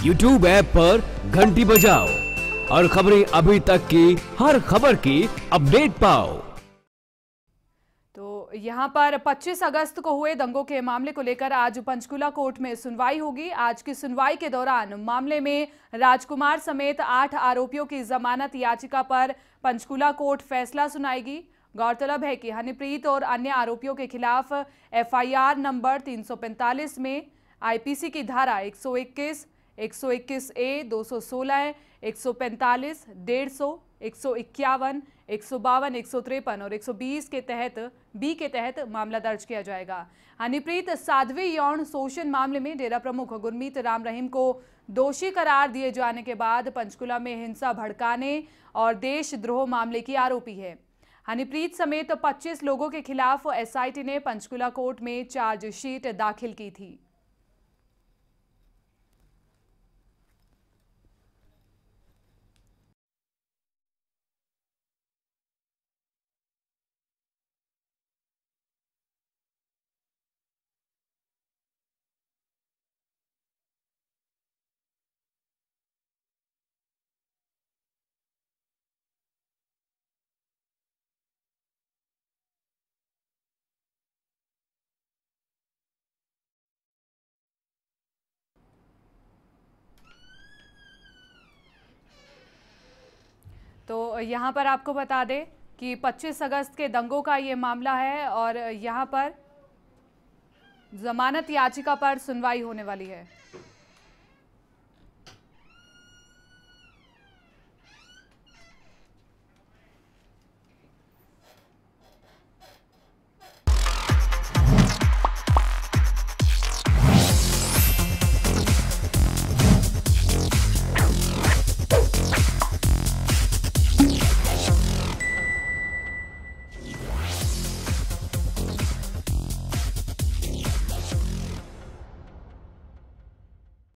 YouTube app पर घंटी बजाओ और खबरें अभी तक की हर खबर की अपडेट पाओ। तो यहां पर 25 अगस्त को हुए दंगों के मामले को लेकर आज पंचकुला कोर्ट में सुनवाई होगी। आज की सुनवाई के दौरान मामले में राजकुमार समेत 8 आरोपियों की जमानत याचिका पर पंचकुला कोर्ट फैसला सुनाएगी। गौरतलब है कि हनीप्रीत और अन्य आरोपियों के खिलाफ FIR नंबर 345 में IPC की धारा 121, 121A, 216, 145, 150, 151, 152, 153 और 120 के तहत के तहत मामला दर्ज किया जाएगा। हनीप्रीत साध्वी यौन शोषण मामले में डेरा प्रमुख गुरमीत राम रहीम को दोषी करार दिए जाने के बाद पंचकुला में हिंसा भड़काने और देशद्रोह मामले की आरोपी है। हनीप्रीत समेत 25 लोगों के खिलाफ SIT ने पंचकुला कोर्ट में चार्जशीट दाखिल की थी। तो यहाँ पर आपको बता दें कि 25 अगस्त के दंगों का ये मामला है और यहाँ पर जमानत याचिका पर सुनवाई होने वाली है।